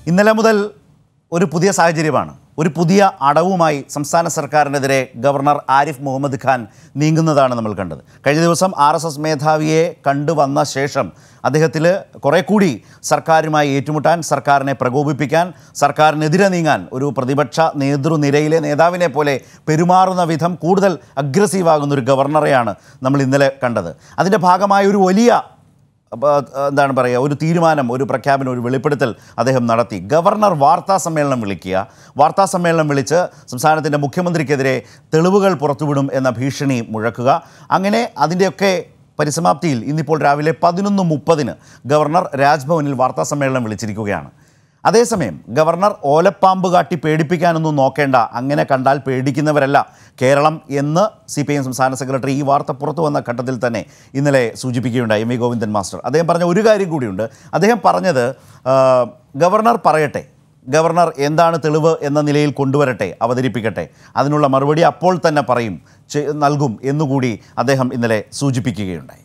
ഇന്നലെ മുതൽ ഒരു പുതിയ സാഹചര്യമാണ്. ഒരു പുതിയ അടവുമായി സംസ്ഥാന സർക്കാരിനെതിരെ ഗവർണർ ആരിഫ് മുഹമ്മദ് ഖാൻ നീങ്ങുന്നതാണ് നമ്മൾ കണ്ടത്. കഴിഞ്ഞ ദിവസം RSS മേധാവിയെ കണ്ടുവന്ന ശേഷം അദ്ദേഹത്തിൽ കുറെ കൂടി സർക്കാരുമായി ഏറ്റുമുട്ടാൻ, സർക്കാരിനെ പ്രകോപിപ്പിക്കാൻ, സർക്കാരിനെതിരെ നീങ്ങാൻ ഒരു പ്രതിപക്ഷ നേതൃനിരയിലെ നേതാവിനെ പോലെ പെരുമാറുന്ന വിധം കൂടുതൽ അഗ്രസീവാകുന്ന ഒരു ഗവർണറെയാണ് നമ്മൾ ഇന്നലെ കണ്ടത്. അതിൻ്റെ ഭാഗമായ ഒരു വലിയ എന്താണ് പറയുക, ഒരു തീരുമാനം, ഒരു പ്രഖ്യാപനം, ഒരു വെളിപ്പെടുത്തൽ അദ്ദേഹം നടത്തി. ഗവർണർ വാർത്താ സമ്മേളനം വിളിച്ച് സംസ്ഥാനത്തിൻ്റെ മുഖ്യമന്ത്രിക്കെതിരെ തെളിവുകൾ പുറത്തുവിടും എന്ന ഭീഷണി മുഴക്കുക. അങ്ങനെ അതിൻ്റെയൊക്കെ പരിസമാപ്തിയിൽ ഇന്നിപ്പോൾ രാവിലെ 11:30 ഗവർണർ രാജ്ഭവനിൽ വാർത്താ സമ്മേളനം വിളിച്ചിരിക്കുകയാണ്. അതേസമയം ഗവർണർ ഓലപ്പാമ്പ് കാട്ടി പേടിപ്പിക്കാനൊന്നും നോക്കേണ്ട, അങ്ങനെ കണ്ടാൽ പേടിക്കുന്നവരല്ല കേരളം എന്ന് CPIM സംസ്ഥാന സെക്രട്ടറി ഈ വാർത്ത പുറത്തു വന്ന ഘട്ടത്തിൽ തന്നെ ഇന്നലെ സൂചിപ്പിക്കുകയുണ്ടായി MV ഗോവിന്ദൻ മാസ്റ്റർ. അദ്ദേഹം പറഞ്ഞ ഒരു കാര്യം കൂടിയുണ്ട്. അദ്ദേഹം പറഞ്ഞത് ഗവർണർ പറയട്ടെ, ഗവർണർ എന്താണ് തെളിവ് എന്ന നിലയിൽ കൊണ്ടുവരട്ടെ, അവതരിപ്പിക്കട്ടെ, അതിനുള്ള മറുപടി അപ്പോൾ തന്നെ നൽകും എന്നുകൂടി അദ്ദേഹം ഇന്നലെ സൂചിപ്പിക്കുകയുണ്ടായി.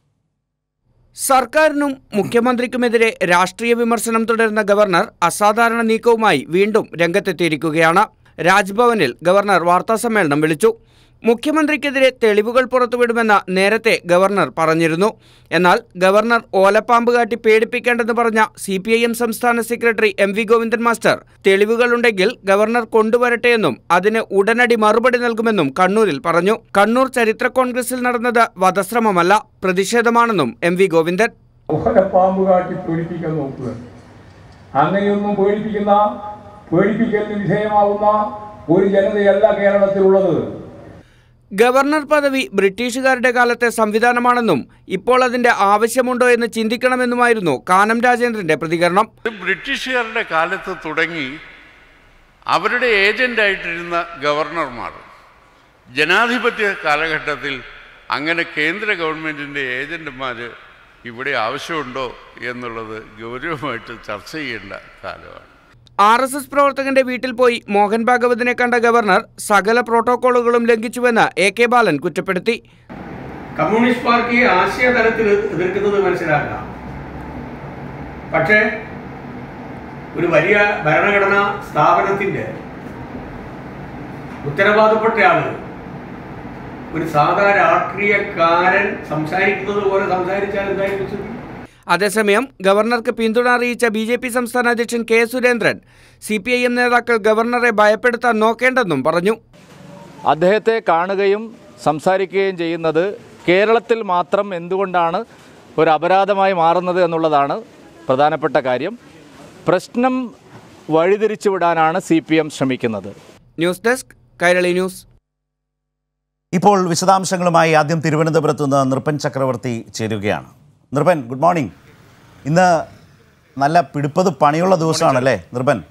സർക്കാരിനും മുഖ്യമന്ത്രിക്കുമെതിരെ രാഷ്ട്രീയ വിമർശനം തുടരുന്ന ഗവർണർ അസാധാരണ നീക്കവുമായി വീണ്ടും രംഗത്തെത്തിയിരിക്കുകയാണ്. രാജ്ഭവനിൽ ഗവർണർ വാർത്താസമ്മേളനം വിളിച്ചു. മുഖ്യമന്ത്രിക്കെതിരെ തെളിവുകൾ പുറത്തുവിടുമെന്ന് നേരത്തെ ഗവർണർ പറഞ്ഞിരുന്നു. എന്നാൽ ഗവർണർ ഓലപ്പാമ്പ് കാട്ടി പേടിപ്പിക്കേണ്ടെന്ന് പറഞ്ഞ CPIM സംസ്ഥാന സെക്രട്ടറി MV ഗോവിന്ദൻ മാസ്റ്റർ തെളിവുകളുണ്ടെങ്കിൽ ഗവർണർ കൊണ്ടുവരട്ടെയെന്നും അതിന് ഉടനടി മറുപടി നൽകുമെന്നും കണ്ണൂരിൽ പറഞ്ഞു. കണ്ണൂർ ചരിത്ര കോൺഗ്രസിൽ നടന്നത് വധശ്രമമല്ല, പ്രതിഷേധമാണെന്നും MV ഗോവിന്ദൻ. ഓലപ്പാമ്പ് കാട്ടി പേടിപ്പിക്കാൻ നോക്കുക, അങ്ങനെയൊന്നും പേടിപ്പിക്കലിന് വിധേയമാവുന്ന ഒരു ജനതയല്ല കേരളത്തിലുള്ളത്. ഗവർണർ പദവി ബ്രിട്ടീഷുകാരുടെ കാലത്തെ സംവിധാനമാണെന്നും ഇപ്പോൾ അതിന്റെ ആവശ്യമുണ്ടോ എന്ന് ചിന്തിക്കണമെന്നുമായിരുന്നു കാനം രാജേന്ദ്രന്റെ പ്രതികരണം. ബ്രിട്ടീഷുകാരുടെ കാലത്ത് തുടങ്ങി അവരുടെ ഏജന്റായിട്ടിരുന്ന ഗവർണർമാർ ജനാധിപത്യ കാലഘട്ടത്തിൽ അങ്ങനെ കേന്ദ്ര ഗവൺമെൻറ്റിൻ്റെ ഏജന്റുമാർ ഇവിടെ ആവശ്യമുണ്ടോ എന്നുള്ളത് ഗൗരവമായിട്ട് ചർച്ച ചെയ്യേണ്ട കാലമാണ്. RSS പ്രവർത്തകന്റെ വീട്ടിൽ പോയി മോഹൻ ഭാഗവതിനെ കണ്ട ഗവർണർ സകല പ്രോട്ടോകോളുകളും ലംഘിച്ചുവെന്ന് AK ബാലൻ കുറ്റപ്പെടുത്തി. കമ്മ്യൂണിസ്റ്റ് പാർട്ടിയെ ആശയതലത്തിൽ എതിർക്കുന്നത് മനസ്സിലാക്കാം, പക്ഷേ ഒരു വലിയ ഭരണഘടനാ സ്ഥാപനത്തിന്റെ ഉത്തരവാദപ്പെട്ട ആള് ഒരു സാധാരണ രാഷ്ട്രീയക്കാരൻ സംസാരിക്കുന്നത് പോലെ സംസാരിച്ചാൽ എന്തായാലും. അതേസമയം ഗവർണർക്ക് പിന്തുണ അറിയിച്ച BJP സംസ്ഥാന അധ്യക്ഷൻ K സുരേന്ദ്രൻ CPIM നേതാക്കൾ ഗവർണറെ ഭയപ്പെടുത്താൻ നോക്കേണ്ടെന്നും പറഞ്ഞു. അദ്ദേഹത്തെ കാണുകയും സംസാരിക്കുകയും ചെയ്യുന്നത് കേരളത്തിൽ മാത്രം എന്തുകൊണ്ടാണ് ഒരു അപരാധമായി മാറുന്നത് എന്നുള്ളതാണ് പ്രധാനപ്പെട്ട കാര്യം. പ്രശ്നം വഴിതിരിച്ചു വിടാനാണ് CPM ശ്രമിക്കുന്നത്. News desk, Kairali news. ഇപ്പോൾ വിശദാംശങ്ങളുമായി ആദ്യം തിരുവനന്തപുരത്ത് നിന്ന് നൃപൻ ചക്രവർത്തി ചേരുകയാണ്. Nripan, good morning. ഇന്ന് നല്ല പിടിപ്പത് പണിയുള്ള ദിവസമാണല്ലേ നൃപൻ?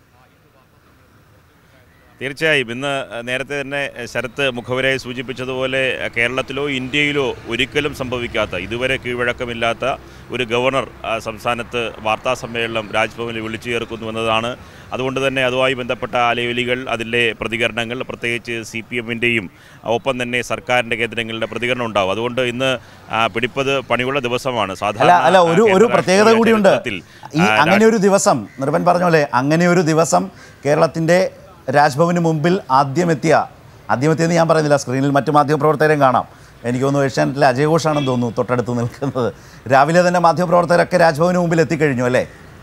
തീർച്ചയായും ഇന്ന് നേരത്തെ തന്നെ ശരത്ത് മുഖവരായി സൂചിപ്പിച്ചതുപോലെ കേരളത്തിലോ ഇന്ത്യയിലോ ഒരിക്കലും സംഭവിക്കാത്ത, ഇതുവരെ കീഴ്വഴക്കമില്ലാത്ത ഒരു ഗവർണർ സംസ്ഥാനത്ത് വാർത്താ സമ്മേളനം രാജ്ഭവനിൽ വിളിച്ചു ചേർക്കുന്നു എന്നതാണ്. അതുകൊണ്ട് തന്നെ അതുമായി ബന്ധപ്പെട്ട അലയൊലികൾ, അതിലെ പ്രതികരണങ്ങൾ, പ്രത്യേകിച്ച് CPM-ൻ്റെയും ഒപ്പം തന്നെ സർക്കാരിൻ്റെ കേന്ദ്രങ്ങളുടെ പ്രതികരണം ഉണ്ടാവും. അതുകൊണ്ട് ഇന്ന് പിടിപ്പത് പണിയുള്ള ദിവസമാണ്. സാധാരണ ഒരു പ്രത്യേകത കൂടിയുണ്ട്. അങ്ങനെ ഒരു ദിവസം, നൃപൻ പറഞ്ഞ പോലെ അങ്ങനെ ഒരു ദിവസം കേരളത്തിൻ്റെ രാജ്ഭവന് മുമ്പിൽ ആദ്യമെത്തിയെന്ന് ഞാൻ പറയുന്നില്ല, സ്ക്രീനിൽ മറ്റു മാധ്യമപ്രവർത്തകരെയും കാണാം. എനിക്ക് തോന്നുന്നു ഏഷ്യാനെറ്റിലെ അജയ് ഘോഷാണെന്ന് തോന്നുന്നു തൊട്ടടുത്ത് നിൽക്കുന്നത്. രാവിലെ തന്നെ മാധ്യമപ്രവർത്തകരൊക്കെ രാജ്ഭവന് മുമ്പിൽ എത്തിക്കഴിഞ്ഞു അല്ലേ?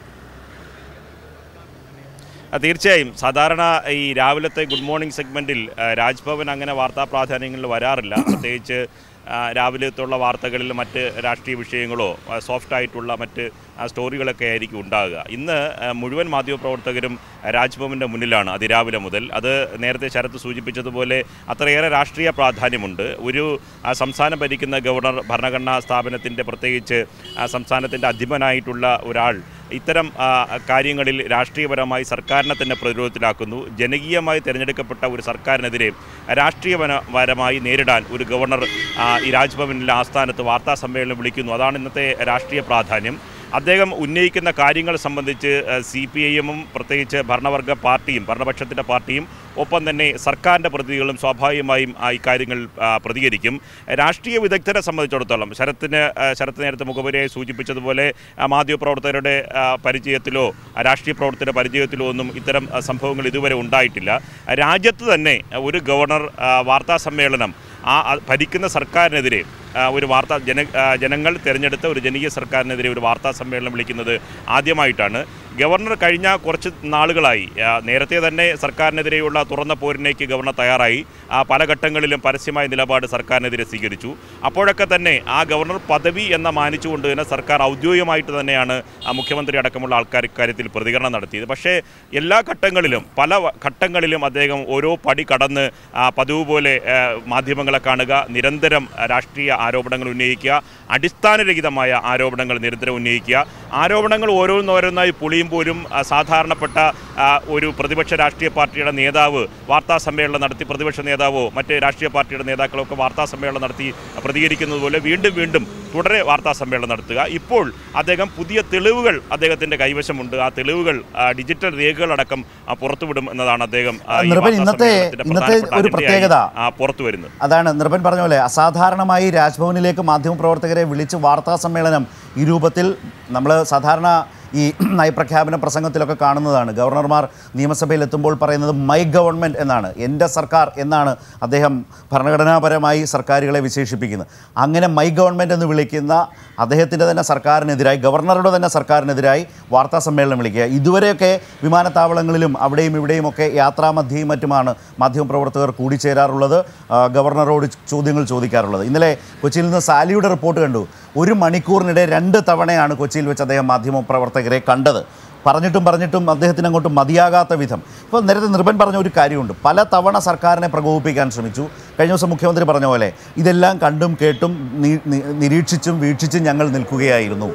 തീർച്ചയായും സാധാരണ ഈ രാവിലത്തെ ഗുഡ് മോർണിംഗ് സെഗ്മെൻറ്റിൽ രാജ്ഭവൻ അങ്ങനെ വാർത്താ പ്രാധാന്യങ്ങളിൽ വരാറില്ല. പ്രത്യേകിച്ച് രാവിലത്തുള്ള വാർത്തകളിൽ മറ്റ് രാഷ്ട്രീയ വിഷയങ്ങളോ സോഫ്റ്റായിട്ടുള്ള മറ്റ് സ്റ്റോറികളൊക്കെ ആയിരിക്കും ഉണ്ടാകുക. ഇന്ന് മുഴുവൻ മാധ്യമപ്രവർത്തകരും രാജ്ഭവൻ്റെ മുന്നിലാണ് അതിരാവിലെ മുതൽ. അത് നേരത്തെ ശരത്ത് സൂചിപ്പിച്ചതുപോലെ അത്രയേറെ രാഷ്ട്രീയ പ്രാധാന്യമുണ്ട്. ഒരു സംസ്ഥാനം ഭരിക്കുന്ന ഗവർണർ, ഭരണഘടനാ സ്ഥാപനത്തിൻ്റെ പ്രത്യേകിച്ച് സംസ്ഥാനത്തിൻ്റെ അധിപനായിട്ടുള്ള ഒരാൾ ഇത്തരം കാര്യങ്ങളിൽ രാഷ്ട്രീയപരമായി സർക്കാരിനെ തന്നെ പ്രതിരോധത്തിലാക്കുന്നു. ജനകീയമായി തിരഞ്ഞെടുക്കപ്പെട്ട ഒരു സർക്കാരിനെതിരെ രാഷ്ട്രീയപരമായി നേരിടാൻ ഒരു ഗവർണർ ഈ രാജ്ഭവനിലെ ആസ്ഥാനത്ത് വാർത്താ സമ്മേളനം വിളിക്കുന്നു. അതാണ് ഇന്നത്തെ രാഷ്ട്രീയ പ്രാധാന്യം. അദ്ദേഹം ഉന്നയിക്കുന്ന കാര്യങ്ങൾ സംബന്ധിച്ച് CPIM-ഉം പ്രത്യേകിച്ച് ഭരണവർഗ പാർട്ടിയും ഭരണപക്ഷത്തിൻ്റെ പാർട്ടിയും ഒപ്പം തന്നെ സർക്കാരിൻ്റെ പ്രതിനിധികളും സ്വാഭാവികമായും ഇക്കാര്യങ്ങൾ പ്രതികരിക്കും. രാഷ്ട്രീയ വിദഗ്ധരെ സംബന്ധിച്ചിടത്തോളം ശരത്ത് നേരത്തെ മുഖപരിയായി സൂചിപ്പിച്ചതുപോലെ മാധ്യമപ്രവർത്തകരുടെ പരിചയത്തിലോ രാഷ്ട്രീയ പ്രവർത്തകരുടെ പരിചയത്തിലോ ഒന്നും ഇത്തരം സംഭവങ്ങൾ ഇതുവരെ ഉണ്ടായിട്ടില്ല. രാജ്യത്ത് തന്നെ ഒരു ഗവർണർ വാർത്താ സമ്മേളനം ഭരിക്കുന്ന സർക്കാരിനെതിരെ ഒരു ജനങ്ങൾ തിരഞ്ഞെടുത്ത ഒരു ജനകീയ സർക്കാരിനെതിരെ ഒരു വാർത്താ സമ്മേളനം വിളിക്കുന്നത് ആദ്യമായിട്ടാണ്. ഗവർണർ കഴിഞ്ഞ കുറച്ച് നാളുകളായി നേരത്തെ തന്നെ സർക്കാരിനെതിരെയുള്ള തുറന്ന പോരിനേക്ക് ഗവർണർ തയ്യാറായി. പല ഘട്ടങ്ങളിലും പരസ്യമായ നിലപാട് സർക്കാരിനെതിരെ സ്വീകരിച്ചു. അപ്പോഴൊക്കെ തന്നെ ആ ഗവർണർ പദവി എന്ന മാനിച്ചുകൊണ്ട് തന്നെ സർക്കാർ ഔദ്യോഗികമായിട്ട് തന്നെയാണ് മുഖ്യമന്ത്രി അടക്കമുള്ള ആൾക്കാർ ഇക്കാര്യത്തിൽ പ്രതികരണം നടത്തിയത്. പക്ഷേ എല്ലാ ഘട്ടങ്ങളിലും പല ഘട്ടങ്ങളിലും അദ്ദേഹം ഓരോ പടി കടന്ന് പതിവ് പോലെ മാധ്യമങ്ങളെ കാണുക, നിരന്തരം രാഷ്ട്രീയ ആരോപണങ്ങൾ ഉന്നയിക്കുക, അടിസ്ഥാനരഹിതമായ ആരോപണങ്ങൾ നിരന്തരം ഉന്നയിക്കുക. ആരോപണങ്ങൾ ഓരോന്നോരോന്നായി പൊളിയുമ്പോഴും സാധാരണപ്പെട്ട ഒരു പ്രതിപക്ഷ രാഷ്ട്രീയ പാർട്ടിയുടെ നേതാവ് വാർത്താ സമ്മേളനം നടത്തി, പ്രതിപക്ഷ നേതാവോ മറ്റ് രാഷ്ട്രീയ പാർട്ടിയുടെ നേതാക്കളൊക്കെ വാർത്താ സമ്മേളനം നടത്തി പ്രതികരിക്കുന്നത് പോലെ വീണ്ടും വീണ്ടും തുടരെ വാർത്താ സമ്മേളനം നടത്തുക. ഇപ്പോൾ അദ്ദേഹം പുതിയ തെളിവുകൾ അദ്ദേഹത്തിൻ്റെ കൈവശമുണ്ട്. ആ തെളിവുകൾ ഡിജിറ്റൽ രേഖകളടക്കം പുറത്തുവിടും എന്നതാണ് അദ്ദേഹം ഇന്നത്തെ ഒരു പ്രത്യേകത പുറത്തു വരുന്നത്. അതാണ് നിർഭൻ പറഞ്ഞ പോലെ അസാധാരണമായി രാജ്ഭവനിലേക്ക് മാധ്യമപ്രവർത്തകരെ വിളിച്ച് വാർത്താ സമ്മേളനം ഈ രൂപത്തിൽ നമ്മൾ സാധാരണ ഈ നയപ്രഖ്യാപന പ്രസംഗത്തിലൊക്കെ കാണുന്നതാണ്. ഗവർണർമാർ നിയമസഭയിൽ എത്തുമ്പോൾ പറയുന്നത് മൈ ഗവൺമെൻറ് എന്നാണ്, എൻ്റെ സർക്കാർ എന്നാണ് അദ്ദേഹം ഭരണഘടനാപരമായി സർക്കാരുകളെ വിശേഷിപ്പിക്കുന്നത്. അങ്ങനെ മൈ ഗവൺമെൻറ് എന്ന് വിളിക്കുന്ന അദ്ദേഹത്തിൻ്റെ തന്നെ സർക്കാരിനെതിരായി, ഗവർണറുടെ തന്നെ സർക്കാരിനെതിരായി വാർത്താ സമ്മേളനം വിളിക്കുക. ഇതുവരെയൊക്കെ വിമാനത്താവളങ്ങളിലും അവിടെയും ഇവിടെയും ഒക്കെ യാത്രാമധ്യയും മറ്റുമാണ് മാധ്യമപ്രവർത്തകർ കൂടിച്ചേരാറുള്ളത്, ഗവർണറോട് ചോദ്യങ്ങൾ ചോദിക്കാറുള്ളത്. ഇന്നലെ കൊച്ചിയിൽ നിന്ന് സാലിയുടെ റിപ്പോർട്ട് കണ്ടു. 1 മണിക്കൂറിനിടെ 2 തവണയാണ് കൊച്ചിയിൽ വെച്ച് അദ്ദേഹം മാധ്യമപ്രവർത്തകരെ കണ്ടത്. പറഞ്ഞിട്ടും അദ്ദേഹത്തിന് അങ്ങോട്ട് മതിയാകാത്ത വിധം. ഇപ്പോൾ നേരത്തെ നിർഭൻ പറഞ്ഞ ഒരു കാര്യമുണ്ട്, പല തവണ സർക്കാരിനെ പ്രകോപിപ്പിക്കാൻ ശ്രമിച്ചു. കഴിഞ്ഞ ദിവസം മുഖ്യമന്ത്രി പറഞ്ഞ പോലെ ഇതെല്ലാം കണ്ടും കേട്ടും നിരീക്ഷിച്ചും വീക്ഷിച്ചും ഞങ്ങൾ നിൽക്കുകയായിരുന്നു.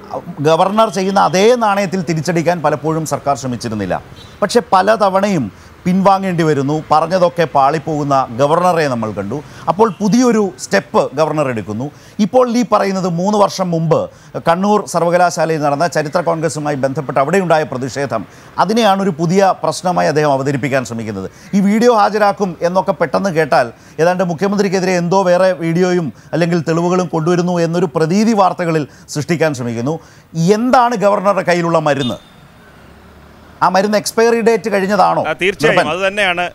ഗവർണർ ചെയ്യുന്ന അതേ നാണയത്തിൽ തിരിച്ചടിക്കാൻ പലപ്പോഴും സർക്കാർ ശ്രമിച്ചിരുന്നില്ല. പക്ഷേ പല തവണയും പിൻവാങ്ങേണ്ടി വരുന്നു. പറഞ്ഞതൊക്കെ പാളിപ്പോകുന്ന ഗവർണറെ നമ്മൾ കണ്ടു. അപ്പോൾ പുതിയൊരു സ്റ്റെപ്പ് ഗവർണർ എടുക്കുന്നു. ഇപ്പോൾ ഈ പറയുന്നത് 3 വർഷം മുമ്പ് കണ്ണൂർ സർവകലാശാലയിൽ നടന്ന ചരിത്ര കോൺഗ്രസുമായി ബന്ധപ്പെട്ട് അവിടെയുണ്ടായ പ്രതിഷേധം, അതിനെയാണ് ഒരു പുതിയ പ്രശ്നമായി അദ്ദേഹം അവതരിപ്പിക്കാൻ ശ്രമിക്കുന്നത്. ഈ വീഡിയോ ഹാജരാക്കും എന്നൊക്കെ പെട്ടെന്ന് കേട്ടാൽ ഏതാണ്ട് മുഖ്യമന്ത്രിക്കെതിരെ എന്തോ വേറെ വീഡിയോയും അല്ലെങ്കിൽ തെളിവുകളും കൊണ്ടുവരുന്നു എന്നൊരു പ്രതീതി വാർത്തകളിൽ സൃഷ്ടിക്കാൻ ശ്രമിക്കുന്നു. എന്താണ് ഗവർണറുടെ കയ്യിലുള്ള മരുന്ന്? ആ മരുന്ന് എക്സ്പയറി ഡേറ്റ് കഴിഞ്ഞതാണോ? തീർച്ചയായും അത് തന്നെയാണ്.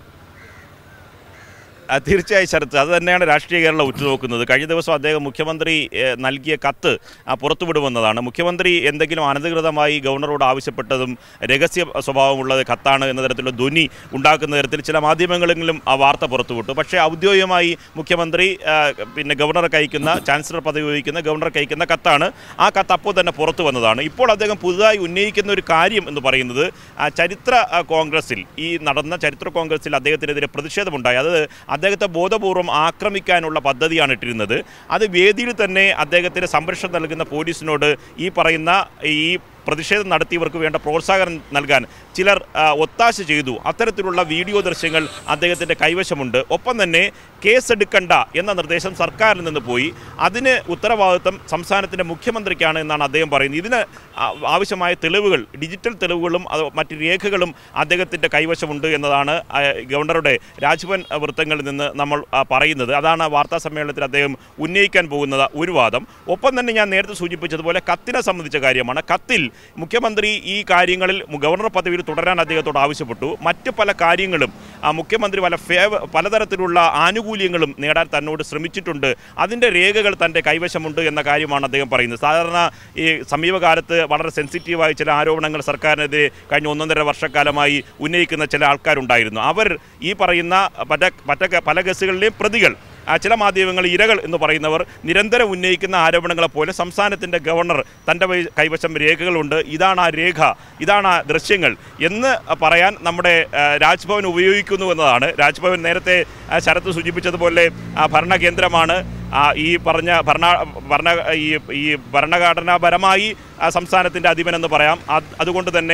തീർച്ചയായും ശരത്ത്, അത് തന്നെയാണ് രാഷ്ട്രീയ കേരളം ഉറ്റുനോക്കുന്നത്. കഴിഞ്ഞ ദിവസം അദ്ദേഹം മുഖ്യമന്ത്രി നൽകിയ കത്ത് പുറത്തുവിടുമെന്നതാണ്. മുഖ്യമന്ത്രി എന്തെങ്കിലും അനധികൃതമായി ഗവർണറോട് ആവശ്യപ്പെട്ടതും രഹസ്യ സ്വഭാവമുള്ള കത്താണ് എന്ന തരത്തിലുള്ള ധ്വനി ഉണ്ടാക്കുന്ന തരത്തിൽ ചില മാധ്യമങ്ങളിലും ആ വാർത്ത പുറത്തുവിട്ടു. പക്ഷേ ഔദ്യോഗികമായി മുഖ്യമന്ത്രി ഗവർണറെ അയക്കുന്ന, ചാൻസലർ പദവി വഹിക്കുന്ന ഗവർണർക്ക് അയക്കുന്ന കത്താണ്. ആ കത്ത് അപ്പോൾ തന്നെ പുറത്തു വന്നതാണ്. ഇപ്പോൾ അദ്ദേഹം പുതുതായി ഉന്നയിക്കുന്ന ഒരു കാര്യം എന്ന് പറയുന്നത് ചരിത്ര കോൺഗ്രസിൽ, ഈ നടന്ന ചരിത്ര കോൺഗ്രസിൽ അദ്ദേഹത്തിനെതിരെ പ്രതിഷേധമുണ്ടായി. അത് അദ്ദേഹത്തെ ബോധപൂർവം ആക്രമിക്കാനുള്ള പദ്ധതിയാണ് ഇട്ടിരുന്നത്. അത് വേദിയിൽ തന്നെ അദ്ദേഹത്തിന് സംരക്ഷണം നൽകുന്ന പോലീസിനോട് ഈ പറയുന്ന ഈ പ്രതിഷേധം നടത്തിയവർക്ക് വേണ്ട പ്രോത്സാഹനം നൽകാൻ ചിലർ ഒത്താശ ചെയ്തു. അത്തരത്തിലുള്ള വീഡിയോ ദൃശ്യങ്ങൾ അദ്ദേഹത്തിൻ്റെ കൈവശമുണ്ട്. ഒപ്പം തന്നെ കേസെടുക്കണ്ട എന്ന നിർദ്ദേശം സർക്കാരിൽ നിന്ന് പോയി. അതിന് ഉത്തരവാദിത്വം സംസ്ഥാനത്തിൻ്റെ മുഖ്യമന്ത്രിക്കാണ് എന്നാണ് അദ്ദേഹം പറയുന്നത്. ഇതിന് ആവശ്യമായ തെളിവുകൾ, ഡിജിറ്റൽ തെളിവുകളും മറ്റ് രേഖകളും അദ്ദേഹത്തിൻ്റെ കൈവശമുണ്ട് എന്നതാണ് ഗവർണറുടെ രാജ്ഭവൻ വൃത്തങ്ങളിൽ നിന്ന് നമ്മൾ പറയുന്നത്. അതാണ് വാർത്താ സമ്മേളനത്തിൽ അദ്ദേഹം ഉന്നയിക്കാൻ പോകുന്നത് ഒരു വാദം. ഒപ്പം തന്നെ ഞാൻ നേരത്തെ സൂചിപ്പിച്ചതുപോലെ കത്തിനെ സംബന്ധിച്ച കാര്യമാണ്. കത്തിൽ മുഖ്യമന്ത്രി ഈ കാര്യങ്ങളിൽ ഗവർണർ പദവിയിൽ തുടരാൻ അദ്ദേഹത്തോട് ആവശ്യപ്പെട്ടു. മറ്റ് പല കാര്യങ്ങളും മുഖ്യമന്ത്രി പലതരത്തിലുള്ള ആനുകൂല്യങ്ങളും നേടാൻ തന്നോട് ശ്രമിച്ചിട്ടുണ്ട്. അതിൻ്റെ രേഖകൾ തൻ്റെ കൈവശമുണ്ട് എന്ന കാര്യമാണ് അദ്ദേഹം പറയുന്നത്. സാധാരണ ഈ സമീപകാലത്ത് വളരെ സെൻസിറ്റീവായ ചില ആരോപണങ്ങൾ സർക്കാരിനെതിരെ കഴിഞ്ഞ 1.5 വർഷക്കാലമായി ഉന്നയിക്കുന്ന ചില ആൾക്കാരുണ്ടായിരുന്നു. അവർ ഈ പറയുന്ന പല കേസുകളിലെയും പ്രതികൾ, ചില മാധ്യമങ്ങൾ ഇരകൾ എന്ന് പറയുന്നവർ നിരന്തരം ഉന്നയിക്കുന്ന ആരോപണങ്ങളെപ്പോലെ സംസ്ഥാനത്തിൻ്റെ ഗവർണർ തൻ്റെ കൈവശം രേഖകളുണ്ട്, ഇതാണ് ആ രേഖ, ഇതാണ് ആ ദൃശ്യങ്ങൾ എന്ന് പറയാൻ നമ്മുടെ രാജ്ഭവൻ ഉപയോഗിക്കുന്നു എന്നതാണ്. രാജ്ഭവൻ നേരത്തെ ശരത്ത് സൂചിപ്പിച്ചതുപോലെ ഭരണകേന്ദ്രമാണ്. ഈ പറഞ്ഞ ഈ ഭരണഘടനാപരമായി സംസ്ഥാനത്തിൻ്റെ അധിപനെന്ന് പറയാം. അതുകൊണ്ട് തന്നെ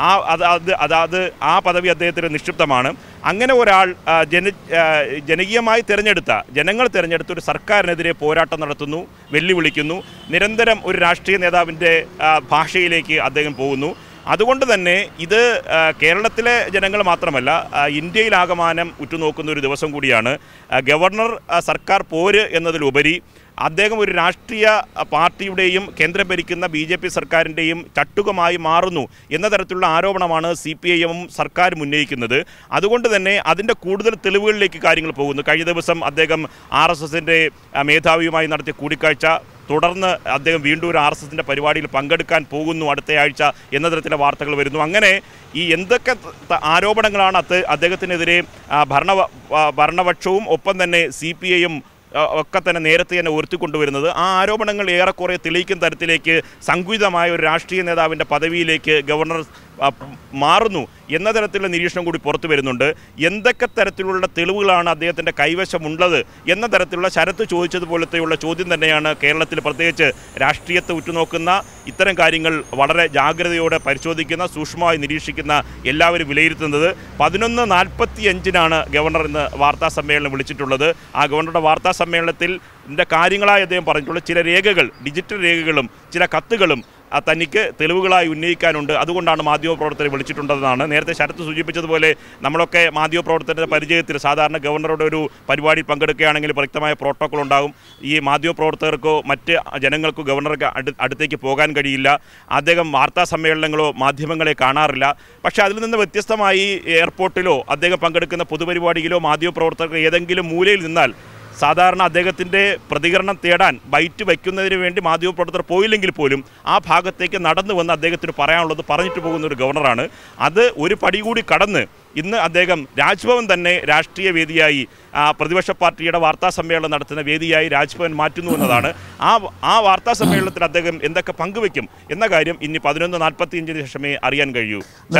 ആ പദവി അദ്ദേഹത്തിന് നിക്ഷിപ്തമാണ്. അങ്ങനെ ഒരാൾ ജനകീയമായി ജനങ്ങൾ തിരഞ്ഞെടുത്ത ഒരു സർക്കാരിനെതിരെ പോരാട്ടം നടത്തുന്നു, വെല്ലുവിളിക്കുന്നു, നിരന്തരം ഒരു രാഷ്ട്രീയ നേതാവിൻ്റെ ഭാഷയിലേക്ക് അദ്ദേഹം പോകുന്നു. അതുകൊണ്ട് തന്നെ ഇത് കേരളത്തിലെ ജനങ്ങൾ മാത്രമല്ല, ഇന്ത്യയിലാകമാനം ഉറ്റുനോക്കുന്ന ഒരു ദിവസം കൂടിയാണ്. ഗവർണർ സർക്കാർ പോര് എന്നതിലുപരി അദ്ദേഹം ഒരു രാഷ്ട്രീയ പാർട്ടിയുടെയും കേന്ദ്രം ഭരിക്കുന്ന BJP സർക്കാരിൻ്റെയും ചട്ടുകമായി മാറുന്നു എന്ന തരത്തിലുള്ള ആരോപണമാണ് CPIM സർക്കാർ ഉന്നയിക്കുന്നത്. അതുകൊണ്ട് തന്നെ അതിൻ്റെ കൂടുതൽ തെളിവുകളിലേക്ക് കാര്യങ്ങൾ പോകുന്നു. കഴിഞ്ഞ ദിവസം അദ്ദേഹം RSSൻ്റെ മേധാവിയുമായി നടത്തിയ കൂടിക്കാഴ്ച, തുടർന്ന് അദ്ദേഹം വീണ്ടും ഒരു RSSൻ്റെ പരിപാടിയിൽ പങ്കെടുക്കാൻ പോകുന്നു അടുത്തയാഴ്ച എന്ന തരത്തിലെ വാർത്തകൾ വരുന്നു. അങ്ങനെ ഈ എന്തൊക്കെ ആരോപണങ്ങളാണ് അദ്ദേഹത്തിനെതിരെ ഭരണപക്ഷവും ഒപ്പം തന്നെ CPIM ഒക്കെ തന്നെ നേരത്തെ തന്നെ ഉയർത്തിക്കൊണ്ടുവരുന്നത്, ആ ആരോപണങ്ങൾ ഏറെക്കുറെ തെളിയിക്കുന്ന തരത്തിലേക്ക് സങ്കുചിതമായ ഒരു രാഷ്ട്രീയ നേതാവിൻ്റെ പദവിയിലേക്ക് ഗവർണർ മാറുന്നു എന്ന തരത്തിലുള്ള നിരീക്ഷണം കൂടി പുറത്തു വരുന്നുണ്ട്. എന്തൊക്കെ തരത്തിലുള്ള തെളിവുകളാണ് അദ്ദേഹത്തിൻ്റെ കൈവശമുള്ളത് എന്ന തരത്തിലുള്ള ശരത്ത് ചോദിച്ചതുപോലത്തെയുള്ള ചോദ്യം തന്നെയാണ് കേരളത്തിൽ പ്രത്യേകിച്ച് രാഷ്ട്രീയത്തെ ഉറ്റുനോക്കുന്ന, ഇത്തരം കാര്യങ്ങൾ വളരെ ജാഗ്രതയോടെ പരിശോധിക്കുന്ന, സൂക്ഷ്മമായി നിരീക്ഷിക്കുന്ന എല്ലാവരും വിലയിരുത്തുന്നത്. 11:45 ഗവർണർ ഇന്ന് വാർത്താ സമ്മേളനം വിളിച്ചിട്ടുള്ളത്. ആ ഗവർണറുടെ വാർത്താ സമ്മേളനത്തിൽ കാര്യങ്ങളായി അദ്ദേഹം പറഞ്ഞിട്ടുള്ള ചില രേഖകൾ, ഡിജിറ്റൽ രേഖകളും ചില കത്തുകളും തനിക്ക് തെളിവുകളായി ഉന്നയിക്കാനുണ്ട്. അതുകൊണ്ടാണ് മാധ്യമപ്രവർത്തകരെ വിളിച്ചിട്ടുണ്ടെന്നാണ്. നേരത്തെ ശരത്ത് സൂചിപ്പിച്ചതുപോലെ നമ്മളൊക്കെ മാധ്യമപ്രവർത്തകരുടെ പരിചയത്തിൽ സാധാരണ ഗവർണറുടെ ഒരു പരിപാടിയിൽ പങ്കെടുക്കുകയാണെങ്കിൽ വ്യക്തമായ പ്രോട്ടോക്കോൾ ഉണ്ടാകും. ഈ മാധ്യമപ്രവർത്തകർക്കോ മറ്റ് ജനങ്ങൾക്കോ ഗവർണർക്ക് അടുത്തേക്ക് പോകാൻ കഴിയില്ല. അദ്ദേഹം വാർത്താ സമ്മേളനങ്ങളോ മാധ്യമങ്ങളെ കാണാറില്ല. പക്ഷേ അതിൽ നിന്ന് വ്യത്യസ്തമായി എയർപോർട്ടിലോ അദ്ദേഹം പങ്കെടുക്കുന്ന പൊതുപരിപാടിയിലോ മാധ്യമപ്രവർത്തകർ ഏതെങ്കിലും മൂലയിൽ നിന്നാൽ സാധാരണ അദ്ദേഹത്തിൻ്റെ പ്രതികരണം തേടാൻ ബൈറ്റ് വയ്ക്കുന്നതിന് വേണ്ടി മാധ്യമപ്രവർത്തകർ പോയില്ലെങ്കിൽ പോലും ആ ഭാഗത്തേക്ക് നടന്നു വന്ന് അദ്ദേഹത്തിന് പറയാനുള്ളത് പറഞ്ഞിട്ട് പോകുന്ന ഒരു ഗവർണറാണ്. അത് ഒരു പടി കൂടി കടന്ന് ഇന്ന് അദ്ദേഹം രാജ്ഭവൻ തന്നെ രാഷ്ട്രീയ വേദിയായി, പ്രതിപക്ഷ പാർട്ടിയുടെ വാർത്താ സമ്മേളനം നടത്തുന്ന വേദിയായി രാജ്ഭവൻ മാറ്റുന്നു എന്നതാണ്. ആ വാർത്താ സമ്മേളനത്തിൽ അദ്ദേഹം എന്തൊക്കെ പങ്കുവെക്കും എന്ന കാര്യം ഇനി 11:45 ശേഷമേ അറിയാൻ കഴിയൂ.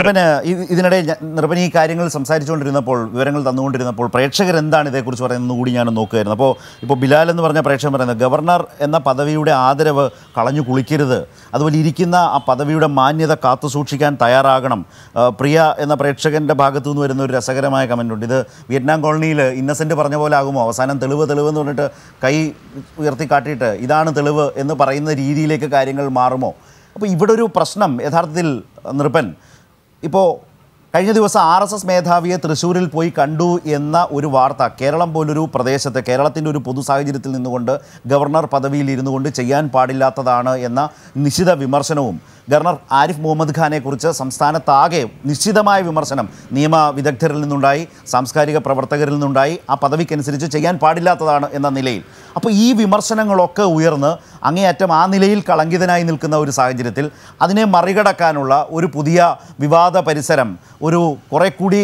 ഇതിനിടെ നിർഭൻ ഈ കാര്യങ്ങൾ സംസാരിച്ചുകൊണ്ടിരുന്നപ്പോൾ, വിവരങ്ങൾ തന്നുകൊണ്ടിരുന്നപ്പോൾ പ്രേക്ഷകർ എന്താണ് ഇതേക്കുറിച്ച് പറയുന്നത് കൂടി ഞാൻ നോക്കുകയായിരുന്നു. അപ്പോൾ ബിലാൽ എന്ന് പറഞ്ഞ പ്രേക്ഷകൻ പറയുന്നത്, ഗവർണർ എന്ന പദവിയുടെ ആദരവ് കളഞ്ഞു കുളിക്കരുത്, അതുപോലെ ഇരിക്കുന്ന ആ പദവിയുടെ മാന്യത കാത്തു സൂക്ഷിക്കാൻ തയ്യാറാകണം. പ്രിയ എന്ന പ്രേക്ഷകൻ്റെ ഭാഗത്ത് നിന്ന് വരുന്ന ഒരു രസകരമായ കമൻറ്റുണ്ട്. ഇത് വിയറ്റ്നാം കോളനിയിൽ ഇന്നസെൻ്റ് പറഞ്ഞ പോലെ ആകുമോ? അവസാനം തെളിവ് എന്ന് പറഞ്ഞിട്ട് കൈ ഉയർത്തി കാട്ടിയിട്ട് ഇതാണ് തെളിവ് എന്ന് പറയുന്ന രീതിയിലേക്ക് കാര്യങ്ങൾ മാറുമോ? അപ്പോൾ ഇവിടെ ഒരു പ്രശ്നം യഥാർത്ഥത്തിൽ നിർഭൻ, ഇപ്പോൾ കഴിഞ്ഞ ദിവസം RSS മേധാവിയെ തൃശ്ശൂരിൽ പോയി കണ്ടു എന്ന ഒരു വാർത്ത കേരളം പോലൊരു പ്രദേശത്ത്, കേരളത്തിൻ്റെ ഒരു പൊതു സാഹചര്യത്തിൽ നിന്നുകൊണ്ട് ഗവർണർ പദവിയിൽ ഇരുന്നു കൊണ്ട് ചെയ്യാൻ പാടില്ലാത്തതാണ് എന്ന നിശ്ചിത വിമർശനവും, ഗവർണർ ആരിഫ് മുഹമ്മദ് ഖാനെക്കുറിച്ച് സംസ്ഥാനത്താകെ നിശ്ചിതമായ വിമർശനം നിയമ വിദഗ്ധരിൽ നിന്നുണ്ടായി, സാംസ്കാരിക പ്രവർത്തകരിൽ നിന്നുണ്ടായി, ആ പദവിക്കനുസരിച്ച് ചെയ്യാൻ പാടില്ലാത്തതാണ് എന്ന നിലയിൽ. അപ്പോൾ ഈ വിമർശനങ്ങളൊക്കെ ഉയർന്ന് അങ്ങേയറ്റം ആ നിലയിൽ കളങ്കിതനായി നിൽക്കുന്ന ഒരു സാഹചര്യത്തിൽ അതിനെ മറികടക്കാനുള്ള ഒരു പുതിയ വിവാദ പരിസരം, ഒരു കുറേ കൂടി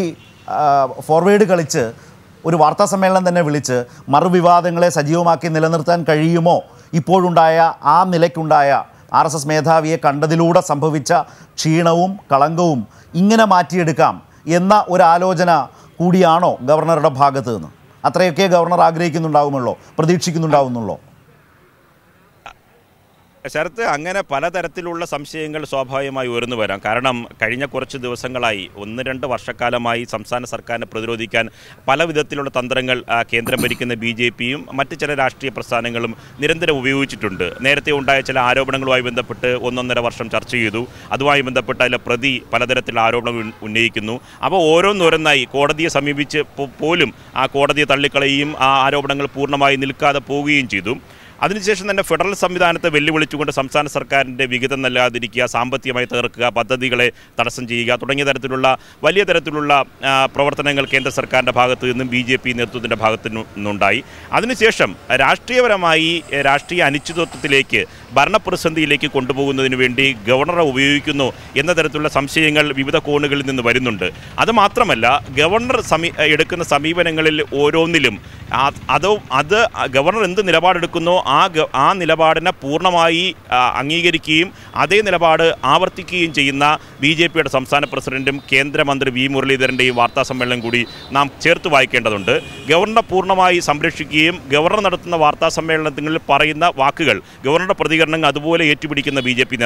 ഫോർവേഡ് കളിച്ച് ഒരു വാർത്താ സമ്മേളനം തന്നെ വിളിച്ച് മറുവിവാദങ്ങളെ സജീവമാക്കി നിലനിർത്താൻ കഴിയുമോ? ഇപ്പോഴുണ്ടായ ആ നിലയ്ക്കുണ്ടായ RSS മേധാവിയെ കണ്ടതിലൂടെ സംഭവിച്ച ക്ഷീണവും കളങ്കവും ഇങ്ങനെ മാറ്റിയെടുക്കാം എന്ന ഒരാലോചന കൂടിയാണോ ഗവർണറുടെ ഭാഗത്ത് നിന്ന്? അത്രയൊക്കെ ഗവർണർ ആഗ്രഹിക്കുന്നുണ്ടാവുമുള്ളോ, പ്രതീക്ഷിക്കുന്നുണ്ടാവുന്നുള്ളോ? ശരത്ത്, അങ്ങനെ പലതരത്തിലുള്ള സംശയങ്ങൾ സ്വാഭാവികമായി ഉയർന്നു വരാം. കാരണം കഴിഞ്ഞ കുറച്ച് ദിവസങ്ങളായി 1-2 വർഷക്കാലമായി സംസ്ഥാന സർക്കാരിനെ പ്രതിരോധിക്കാൻ പല വിധത്തിലുള്ള തന്ത്രങ്ങൾ കേന്ദ്രം ഭരിക്കുന്ന BJPയും മറ്റ് ചില രാഷ്ട്രീയ പ്രസ്ഥാനങ്ങളും നിരന്തരം ഉപയോഗിച്ചിട്ടുണ്ട്. നേരത്തെ ഉണ്ടായ ചില ആരോപണങ്ങളുമായി ബന്ധപ്പെട്ട് 1-1.5 വർഷം ചർച്ച ചെയ്തു. അതുമായി ബന്ധപ്പെട്ട് അതിലെ പ്രതി പലതരത്തിലുള്ള ആരോപണങ്ങൾ ഉന്നയിക്കുന്നു. അപ്പോൾ ഓരോന്നോരോന്നായി കോടതിയെ സമീപിച്ച് പോലും ആ കോടതിയെ തള്ളിക്കളയുകയും ആ ആരോപണങ്ങൾ പൂർണ്ണമായി നിൽക്കാതെ പോവുകയും ചെയ്തു. അതിനുശേഷം തന്നെ ഫെഡറൽ സംവിധാനത്തെ വെല്ലുവിളിച്ചുകൊണ്ട് സംസ്ഥാന സർക്കാരിൻ്റെ വിഹിതം നൽകാതിരിക്കുക, സാമ്പത്തികമായി തകർക്കുക, പദ്ധതികളെ തടസ്സം ചെയ്യുക തുടങ്ങിയ തരത്തിലുള്ള വലിയ തരത്തിലുള്ള പ്രവർത്തനങ്ങൾ കേന്ദ്ര സർക്കാരിൻ്റെ ഭാഗത്തു നിന്നും BJP നേതൃത്വത്തിൻ്റെ ഭാഗത്തു നിന്നുണ്ടായി. അതിനുശേഷം രാഷ്ട്രീയപരമായി രാഷ്ട്രീയ അനിശ്ചിതത്വത്തിലേക്ക് ഭരണപ്രതിസന്ധിയിലേക്ക് കൊണ്ടുപോകുന്നതിന് വേണ്ടി ഗവർണറെ ഉപയോഗിക്കുന്നു എന്ന തരത്തിലുള്ള സംശയങ്ങൾ വിവിധ കോണുകളിൽ നിന്ന് വരുന്നുണ്ട്. അതുമാത്രമല്ല, ഗവർണർ എടുക്കുന്ന സമീപനങ്ങളിൽ ഓരോന്നിലും അത് ഗവർണർ എന്ത് നിലപാടെടുക്കുന്നോ ആ നിലപാടിനെ പൂർണ്ണമായി അംഗീകരിക്കുകയും അതേ നിലപാട് ആവർത്തിക്കുകയും ചെയ്യുന്ന BJPയുടെ സംസ്ഥാന പ്രസിഡന്റും കേന്ദ്രമന്ത്രി V. മുരളീധരൻ്റെയും വാർത്താസമ്മേളനം കൂടി നാം ചേർത്ത് വായിക്കേണ്ടതുണ്ട്. ഗവർണറെ പൂർണ്ണമായി സംരക്ഷിക്കുകയും ഗവർണർ നടത്തുന്ന വാർത്താസമ്മേളനങ്ങളിൽ പറയുന്ന വാക്കുകൾ, ഗവർണറുടെ പ്രതികരണങ്ങൾ അതുപോലെ ഏറ്റുപിടിക്കുന്ന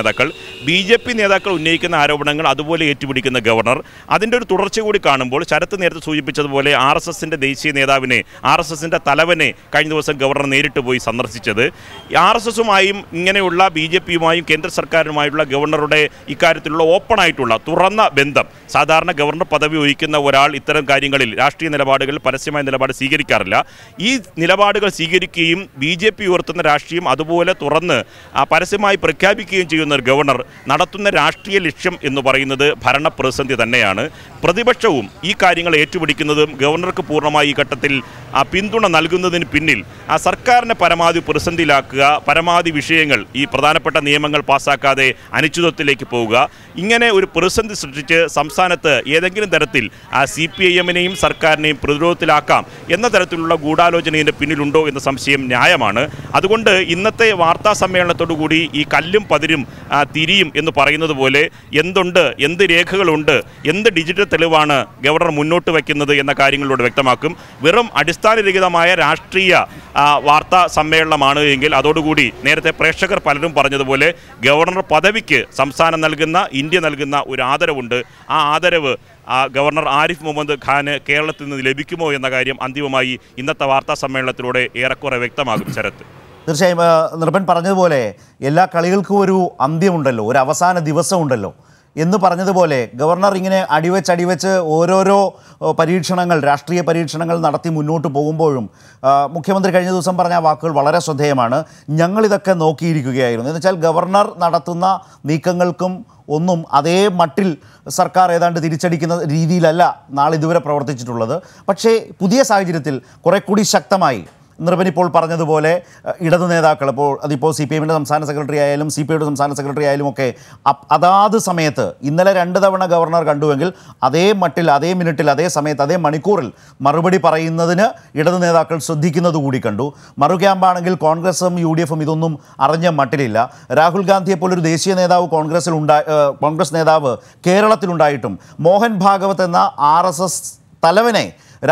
BJP നേതാക്കൾ ഉന്നയിക്കുന്ന ആരോപണങ്ങൾ അതുപോലെ ഏറ്റുപിടിക്കുന്ന ഗവർണർ. അതിൻ്റെ ഒരു തുടർച്ച കൂടി കാണുമ്പോൾ ശരത്ത് നേരത്തെ സൂചിപ്പിച്ചതുപോലെ RSSൻ്റെ ദേശീയ നേതാവിനെ, RSSൻ്റെ തലവനെ കഴിഞ്ഞ ദിവസം ഗവർണർ നേരിട്ട് പോയി സന്ദർശിച്ചത്. RSSുമായും ഇങ്ങനെയുള്ള BJPയുമായും കേന്ദ്ര സർക്കാരുമായിട്ടുള്ള ഗവർണറുടെ ഇക്കാര്യത്തിലുള്ള ഓപ്പണായിട്ടുള്ള തുറന്ന ബന്ധം, സാധാരണ ഗവർണർ പദവി വഹിക്കുന്ന ഒരാൾ ഇത്തരം കാര്യങ്ങളിൽ രാഷ്ട്രീയ നിലപാടുകൾ പരസ്യമായ നിലപാട് സ്വീകരിക്കാറില്ല. ഈ നിലപാടുകൾ സ്വീകരിക്കുകയും BJP ഉയർത്തുന്ന രാഷ്ട്രീയം അതുപോലെ തുറന്ന് പരസ്യമായി പ്രഖ്യാപിക്കുകയും ചെയ്യുന്ന ഒരു ഗവർണർ നടത്തുന്ന രാഷ്ട്രീയ ലക്ഷ്യം എന്ന് പറയുന്നത് ഭരണപ്രതിസന്ധി തന്നെയാണ്. പ്രതിപക്ഷവും ഈ കാര്യങ്ങൾ ഏറ്റുപിടിക്കുന്നതും ഗവർണർക്ക് പൂർണ്ണമായി ഈ ഘട്ടത്തിൽ പിന്തുണ നൽകുന്നതിന് പിന്നിൽ സർക്കാരിനെ പരമാവധി പ്രതിസന്ധിയിലാക്കുക, പരമാവധി വിഷയങ്ങൾ, ഈ പ്രധാനപ്പെട്ട നിയമങ്ങൾ പാസ്സാക്കാതെ അനിശ്ചിതത്വത്തിലേക്ക് പോവുക, ഇങ്ങനെ ഒരു പ്രതിസന്ധി സൃഷ്ടിച്ച് സംസ്ഥാനത്ത് ഏതെങ്കിലും തരത്തിൽ CPIMനെയും സർക്കാരിനെയും പ്രതിരോധത്തിലാക്കാം എന്ന തരത്തിലുള്ള ഗൂഢാലോചനയുടെ പിന്നിലുണ്ടോ എന്ന സംശയം ന്യായമാണ്. അതുകൊണ്ട് ഇന്നത്തെ വാർത്താ സമ്മേളനത്തോടുകൂടി ഈ കല്ലും പതിരും തിരിയും എന്ന് പറയുന്നത് പോലെ എന്തുണ്ട്, എന്ത് രേഖകളുണ്ട്, എന്ത് ഡിജിറ്റൽ തെളിവാണ് ഗവർണർ മുന്നോട്ട് വയ്ക്കുന്നത് എന്ന കാര്യങ്ങളിലൂടെ വ്യക്തമാക്കും. വെറും അടിസ്ഥാനരഹിതമായ രാഷ്ട്രീയ വാർത്താ സമ്മേളനമാണ് എങ്കിൽ അതോടുകൂടി നേരത്തെ പ്രേക്ഷകർ പലരും പറഞ്ഞതുപോലെ ഗവർണർ പദവിക്ക് സംസ്ഥാനം നൽകുന്ന, ഇന്ത്യ നൽകുന്ന ഒരു ആദരവുണ്ട്. ആ ആദരവ് ഗവർണർ ആരിഫ് മുഹമ്മദ് ഖാന് കേരളത്തിൽ നിന്ന് ലഭിക്കുമോ എന്ന കാര്യം അന്തിമമായി ഇന്നത്തെ വാർത്താ സമ്മേളനത്തിലൂടെ ഏറെക്കുറെ വ്യക്തമാകും. ശരത്ത്, തീർച്ചയായും നിർഭൻ പറഞ്ഞതുപോലെ എല്ലാ കളികൾക്കും ഒരു അന്ത്യമുണ്ടല്ലോ, ഒരു അവസാന ദിവസമുണ്ടല്ലോ എന്ന് പറഞ്ഞതുപോലെ ഗവർണർ ഇങ്ങനെ അടിവെച്ച് ഓരോരോ പരീക്ഷണങ്ങൾ, രാഷ്ട്രീയ പരീക്ഷണങ്ങൾ നടത്തി മുന്നോട്ട് പോകുമ്പോഴും മുഖ്യമന്ത്രി കഴിഞ്ഞ ദിവസം പറഞ്ഞ വാക്കുകൾ വളരെ ശ്രദ്ധേയമാണ്. ഞങ്ങളിതൊക്കെ നോക്കിയിരിക്കുകയായിരുന്നു. എന്ന് വെച്ചാൽ ഗവർണർ നടത്തുന്ന നീക്കങ്ങൾക്കും ഒന്നും അതേ മട്ടിൽ സർക്കാർ ഏതാണ്ട് തിരിച്ചടിക്കുന്ന രീതിയിലല്ല നാളിതുവരെ പ്രവർത്തിച്ചിട്ടുള്ളത്. പക്ഷേ പുതിയ സാഹചര്യത്തിൽ കുറെ കൂടി ശക്തമായി നിർഭൻ ഇപ്പോൾ പറഞ്ഞതുപോലെ ഇടതു നേതാക്കൾ, അതിപ്പോൾ CPIMൻ്റെ സംസ്ഥാന സെക്രട്ടറി ആയാലും CPIയുടെ സംസ്ഥാന സെക്രട്ടറി ആയാലും ഒക്കെ അതാത് സമയത്ത്, ഇന്നലെ 2 തവണ ഗവർണർ കണ്ടുവെങ്കിൽ അതേ മട്ടിൽ, അതേ മിനിറ്റിൽ, അതേ സമയത്ത്, അതേ മണിക്കൂറിൽ മറുപടി പറയുന്നതിന് ഇടതു നേതാക്കൾ ശ്രദ്ധിക്കുന്നത് കൂടി കണ്ടു. മറു ക്യാമ്പാണെങ്കിൽ കോൺഗ്രസും UDFും ഇതൊന്നും അറിഞ്ഞ മട്ടിലില്ല. രാഹുൽ ഗാന്ധിയെ പോലൊരു ദേശീയ നേതാവ് കോൺഗ്രസ് നേതാവ് കേരളത്തിലുണ്ടായിട്ടും മോഹൻ ഭാഗവത് എന്ന RSS തലവനെ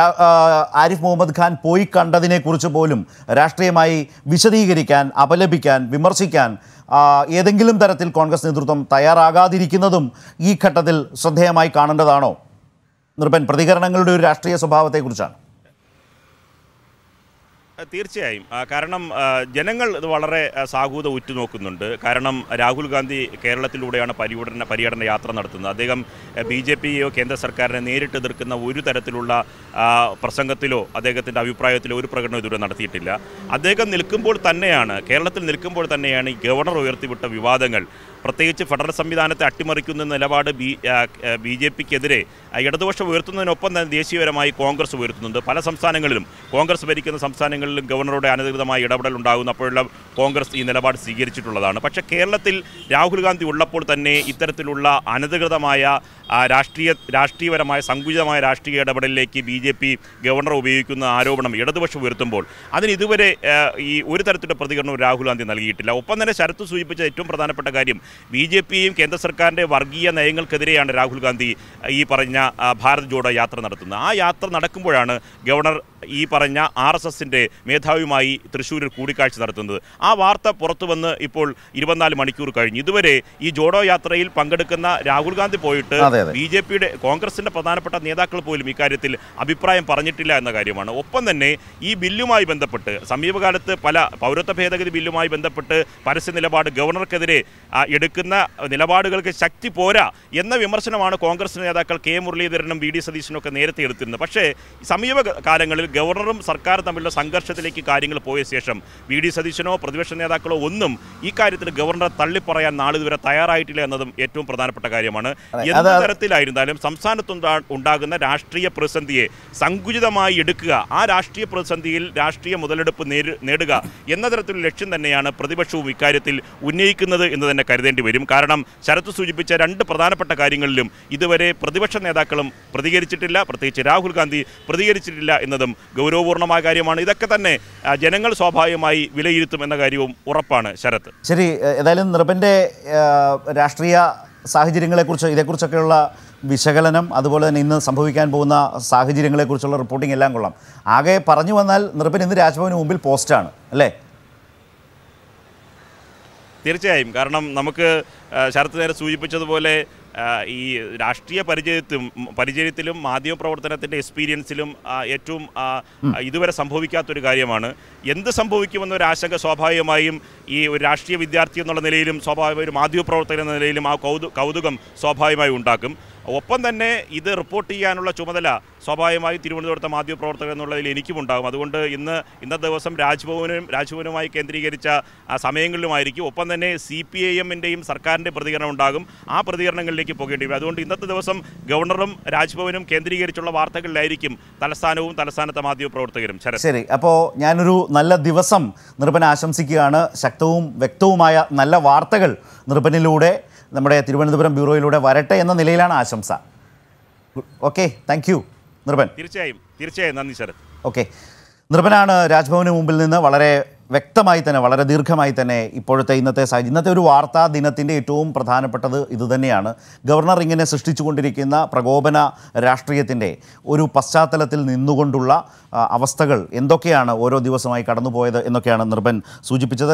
ആരിഫ് മുഹമ്മദ് ഖാൻ പോയി കണ്ടതിനെക്കുറിച്ച് പോലും രാഷ്ട്രീയമായി വിശദീകരിക്കാൻ, അപലപിക്കാൻ, വിമർശിക്കാൻ ഏതെങ്കിലും തരത്തിൽ കോൺഗ്രസ് നേതൃത്വം തയ്യാറാകാതിരിക്കുന്നതും ഈ ഘട്ടത്തിൽ ശ്രദ്ധേയമായി കാണേണ്ടതാണോ? നിർഭൻ, പ്രതികരണങ്ങളുടെ ഒരു രാഷ്ട്രീയ സ്വഭാവത്തെക്കുറിച്ചാണ്. തീർച്ചയായും, കാരണം ജനങ്ങൾ ഇത് വളരെ സാഹൂത ഉറ്റുനോക്കുന്നുണ്ട്. കാരണം രാഹുൽ ഗാന്ധി കേരളത്തിലൂടെയാണ് പര്യടന യാത്ര നടത്തുന്നത്. അദ്ദേഹം BJPയോ കേന്ദ്ര സർക്കാരിനെ നേരിട്ട് എതിർക്കുന്ന ഒരു തരത്തിലുള്ള പ്രസംഗത്തിലോ അദ്ദേഹത്തിൻ്റെ അഭിപ്രായത്തിലോ ഒരു പ്രകടനം ഇതുവരെ നടത്തിയിട്ടില്ല. അദ്ദേഹം കേരളത്തിൽ നിൽക്കുമ്പോൾ തന്നെയാണ് ഈ ഗവർണർ ഉയർത്തിവിട്ട വിവാദങ്ങൾ, പ്രത്യേകിച്ച് ഫെഡറൽ സംവിധാനത്തെ അട്ടിമറിക്കുന്ന നിലപാട് BJPക്കെതിരെ ഇടതുപക്ഷം ഉയർത്തുന്നതിനൊപ്പം തന്നെ ദേശീയപരമായി കോൺഗ്രസ് ഉയർത്തുന്നുണ്ട്. പല സംസ്ഥാനങ്ങളിലും, കോൺഗ്രസ് ഭരിക്കുന്ന സംസ്ഥാനങ്ങളിലും ഗവർണറുടെ അനധികൃതമായ ഇടപെടൽ ഉണ്ടാകുന്നപ്പോഴുള്ള കോൺഗ്രസ് ഈ നിലപാട് സ്വീകരിച്ചിട്ടുള്ളതാണ്. പക്ഷേ കേരളത്തിൽ രാഹുൽ ഗാന്ധി ഉള്ളപ്പോൾ തന്നെ ഇത്തരത്തിലുള്ള അനധികൃതമായ രാഷ്ട്രീയപരമായ സങ്കുചിതമായ രാഷ്ട്രീയ ഇടപെടലിലേക്ക് BJP ഗവർണർ ഉപയോഗിക്കുന്ന ആരോപണം ഇടതുപക്ഷം ഉയർത്തുമ്പോൾ അതിന് ഇതുവരെ ഈ ഒരു തരത്തിലുള്ള പ്രതികരണവും രാഹുൽ ഗാന്ധി നൽകിയിട്ടില്ല. ഒപ്പം തന്നെ ശരത്ത് സൂചിപ്പിച്ച ഏറ്റവും പ്രധാനപ്പെട്ട കാര്യം, BJPയും കേന്ദ്ര സർക്കാരിൻ്റെ വർഗീയ നയങ്ങൾക്കെതിരെയാണ് രാഹുൽ ഗാന്ധി ഈ പറഞ്ഞ ഭാരത് ജോഡോ യാത്ര നടത്തുന്നത്. ആ യാത്ര നടക്കുമ്പോഴാണ് ഗവർണർ ഈ പറഞ്ഞ RSSൻ്റെ മേധാവിയുമായി തൃശ്ശൂരിൽ കൂടിക്കാഴ്ച നടത്തുന്നത്. ആ വാർത്ത പുറത്തു വന്ന് ഇപ്പോൾ 24 മണിക്കൂർ കഴിഞ്ഞു. ഇതുവരെ ഈ ജോഡോ യാത്രയിൽ പങ്കെടുക്കുന്ന രാഹുൽ ഗാന്ധി പോയിട്ട് BJPയുടെ, കോൺഗ്രസിൻ്റെ പ്രധാനപ്പെട്ട നേതാക്കൾ പോലും ഇക്കാര്യത്തിൽ അഭിപ്രായം പറഞ്ഞിട്ടില്ല എന്ന കാര്യമാണ്. ഒപ്പം തന്നെ ഈ ബില്ലുമായി ബന്ധപ്പെട്ട് സമീപകാലത്ത് പല പൗരത്വ ഭേദഗതി ബില്ലുമായി ബന്ധപ്പെട്ട് പരസ്യ നിലപാട് ഗവർണർക്കെതിരെ എടുക്കുന്ന നിലപാടുകൾക്ക് ശക്തി പോരാ എന്ന വിമർശനമാണ് കോൺഗ്രസ് നേതാക്കൾ K. മുരളീധരനും VD സതീശനും ഒക്കെ നേരത്തെ എടുത്തിരുന്നത്. പക്ഷേ സമീപകാലങ്ങളിൽ ഗവർണറും സർക്കാർ തമ്മിലുള്ള സംഘർഷത്തിലേക്ക് കാര്യങ്ങൾ പോയ ശേഷം VD സതീശനോ പ്രതിപക്ഷ നേതാക്കളോ ഒന്നും ഈ കാര്യത്തിൽ ഗവർണറെ തള്ളിപ്പറയാൻ നാളിതുവരെ തയ്യാറായിട്ടില്ല എന്നതും ഏറ്റവും പ്രധാനപ്പെട്ട കാര്യമാണ്. തരത്തിലായിരുന്നാലും സംസ്ഥാനത്ത് ഉണ്ടാകുന്ന രാഷ്ട്രീയ പ്രതിസന്ധിയെ സങ്കുചിതമായി എടുക്കുക, ആ രാഷ്ട്രീയ പ്രതിസന്ധിയിൽ രാഷ്ട്രീയ മുതലെടുപ്പ് നേടുക എന്ന തരത്തിലുള്ള ലക്ഷ്യം തന്നെയാണ് പ്രതിപക്ഷവും ഇക്കാര്യത്തിൽ ഉന്നയിക്കുന്നത് എന്ന് തന്നെ കരുതേണ്ടി വരും. കാരണം ശരത്ത് സൂചിപ്പിച്ച രണ്ട് പ്രധാനപ്പെട്ട കാര്യങ്ങളിലും ഇതുവരെ പ്രതിപക്ഷ നേതാക്കളും പ്രതികരിച്ചിട്ടില്ല, പ്രത്യേകിച്ച് രാഹുൽ ഗാന്ധി പ്രതികരിച്ചിട്ടില്ല എന്നതും ഗൗരവപൂർണ്ണമായ കാര്യമാണ്. ഇതൊക്കെ തന്നെ ജനങ്ങൾ സ്വാഭാവികമായി വിലയിരുത്തും എന്ന കാര്യവും ഉറപ്പാണ്. ശരത്ത്, ശരി. ഏതായാലും നിർഭൻ്റെ രാഷ്ട്രീയ സാഹചര്യങ്ങളെക്കുറിച്ച് ഇതേക്കുറിച്ചൊക്കെയുള്ള വിശകലനം, അതുപോലെ തന്നെ ഇന്ന് സംഭവിക്കാൻ പോകുന്ന സാഹചര്യങ്ങളെക്കുറിച്ചുള്ള റിപ്പോർട്ടിംഗ് എല്ലാം കൊള്ളാം. ആകെ പറഞ്ഞു വന്നാൽ നിർഭൻ ഇന്ന് രാജ്ഭവന് മുമ്പിൽ പോസ്റ്റാണ് അല്ലേ? തീർച്ചയായും. കാരണം നമുക്ക് ശരത്ത് നേരെ സൂചിപ്പിച്ചതുപോലെ ഈ രാഷ്ട്രീയ പരിചയത്തിലും മാധ്യമപ്രവർത്തനത്തിൻ്റെ എക്സ്പീരിയൻസിലും ഏറ്റവും ഇതുവരെ സംഭവിക്കാത്തൊരു കാര്യമാണ്. എന്ത് സംഭവിക്കുമെന്നൊരു ആശങ്ക സ്വാഭാവികമായും ഈ ഒരു രാഷ്ട്രീയ വിദ്യാർത്ഥി എന്നുള്ള നിലയിലും സ്വാഭാവികമായി ഒരു മാധ്യമപ്രവർത്തകൻ എന്ന നിലയിലും ആ കൗതുകം സ്വാഭാവികമായി ഉണ്ടാക്കും. ഒപ്പം തന്നെ ഇത് റിപ്പോർട്ട് ചെയ്യാനുള്ള ചുമതല സ്വാഭാവികമായി തിരുവനന്തപുരത്തെ മാധ്യമപ്രവർത്തകർ എന്നുള്ളതിൽ എനിക്കുമുണ്ടാകും. അതുകൊണ്ട് ഇന്നത്തെ ദിവസം രാജ്ഭവനുമായി കേന്ദ്രീകരിച്ച സമയങ്ങളിലുമായിരിക്കും. ഒപ്പം തന്നെ CPIMൻ്റെയും സർക്കാരിൻ്റെ പ്രതികരണം ഉണ്ടാകും. ആ പ്രതികരണങ്ങളിലേക്ക് പോകേണ്ടി വരും. അതുകൊണ്ട് ഇന്നത്തെ ദിവസം ഗവർണറും രാജ്ഭവനും കേന്ദ്രീകരിച്ചുള്ള വാർത്തകളിലായിരിക്കും തലസ്ഥാനത്തെ മാധ്യമപ്രവർത്തകരും. ശരി, അപ്പോൾ ഞാനൊരു നല്ല ദിവസം നിർഭൻ ആശംസിക്കുകയാണ്. ശക്തവും വ്യക്തവുമായ നല്ല വാർത്തകൾ നിർഭനിലൂടെ നമ്മുടെ തിരുവനന്തപുരം ബ്യൂറോയിലൂടെ വരട്ടെ എന്ന നിലയിലാണ് ആശംസ. Okay, thank you Nirbhan. തീർച്ചയായും നന്ദി ശരത്. ഓക്കെ, നിർഭനാണ് രാജ്ഭവന് മുമ്പിൽ നിന്ന് വളരെ വ്യക്തമായി തന്നെ, വളരെ ദീർഘമായി തന്നെ ഇന്നത്തെ ഒരു വാർത്താ ദിനത്തിൻ്റെ ഏറ്റവും പ്രധാനപ്പെട്ടത് ഇതുതന്നെയാണ്. ഗവർണർ ഇങ്ങനെ സൃഷ്ടിച്ചുകൊണ്ടിരിക്കുന്ന പ്രകോപന രാഷ്ട്രീയത്തിൻ്റെ ഒരു പശ്ചാത്തലത്തിൽ നിന്നുകൊണ്ടുള്ള അവസ്ഥകൾ എന്തൊക്കെയാണ് ഓരോ ദിവസമായി കടന്നുപോയത് എന്നൊക്കെയാണ് നിർഭൻ സൂചിപ്പിച്ചത്.